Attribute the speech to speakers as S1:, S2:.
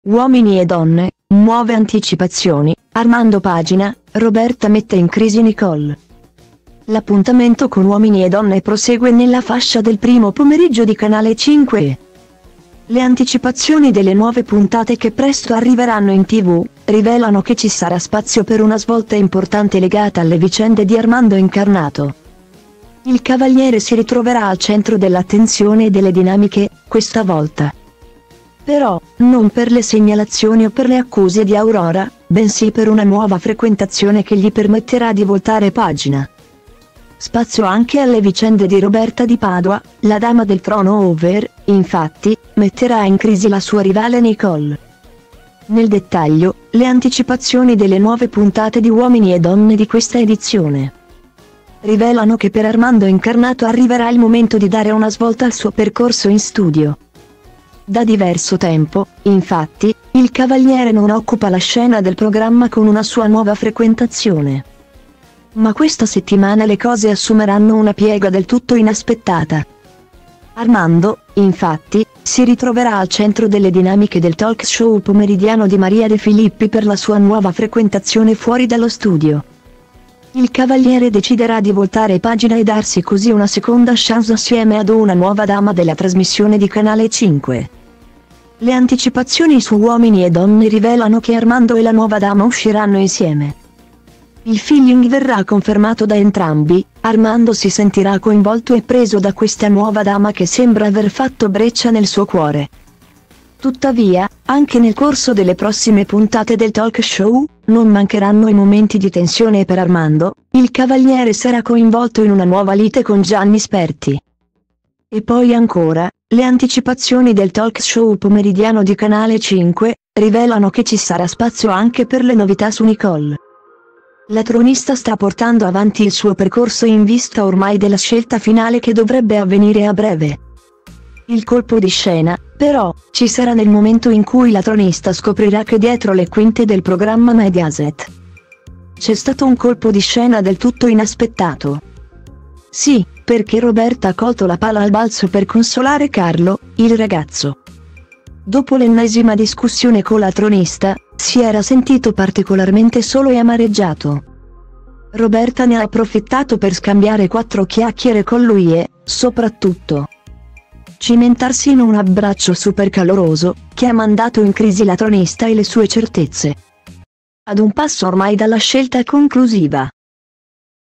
S1: Uomini e donne, nuove anticipazioni, Armando pagina, Roberta mette in crisi Nicole. L'appuntamento con Uomini e donne prosegue nella fascia del primo pomeriggio di Canale 5. Le anticipazioni delle nuove puntate che presto arriveranno in TV, rivelano che ci sarà spazio per una svolta importante legata alle vicende di Armando Incarnato. Il cavaliere si ritroverà al centro dell'attenzione e delle dinamiche, questa volta. Però, non per le segnalazioni o per le accuse di Aurora, bensì per una nuova frequentazione che gli permetterà di voltare pagina. Spazio anche alle vicende di Roberta di Padua, la dama del trono over, infatti, metterà in crisi la sua rivale Nicole. Nel dettaglio, le anticipazioni delle nuove puntate di Uomini e donne di questa edizione rivelano che per Armando Incarnato arriverà il momento di dare una svolta al suo percorso in studio. Da diverso tempo, infatti, il cavaliere non occupa la scena del programma con una sua nuova frequentazione. Ma questa settimana le cose assumeranno una piega del tutto inaspettata. Armando, infatti, si ritroverà al centro delle dinamiche del talk show pomeridiano di Maria De Filippi per la sua nuova frequentazione fuori dallo studio. Il cavaliere deciderà di voltare pagina e darsi così una seconda chance assieme ad una nuova dama della trasmissione di Canale 5. Le anticipazioni su Uomini e donne rivelano che Armando e la nuova dama usciranno insieme. Il feeling verrà confermato da entrambi, Armando si sentirà coinvolto e preso da questa nuova dama che sembra aver fatto breccia nel suo cuore. Tuttavia, anche nel corso delle prossime puntate del talk show, non mancheranno i momenti di tensione per Armando, il cavaliere sarà coinvolto in una nuova lite con Gianni Sperti. E poi ancora, le anticipazioni del talk show pomeridiano di Canale 5, rivelano che ci sarà spazio anche per le novità su Nicole. La tronista sta portando avanti il suo percorso in vista ormai della scelta finale che dovrebbe avvenire a breve. Il colpo di scena, però, ci sarà nel momento in cui la tronista scoprirà che dietro le quinte del programma Mediaset c'è stato un colpo di scena del tutto inaspettato. Sì, perché Roberta ha colto la palla al balzo per consolare Carlo, il ragazzo. Dopo l'ennesima discussione con la tronista, si era sentito particolarmente solo e amareggiato. Roberta ne ha approfittato per scambiare 4 chiacchiere con lui e, soprattutto, cimentarsi in un abbraccio super caloroso, che ha mandato in crisi la tronista e le sue certezze. Ad un passo ormai dalla scelta conclusiva.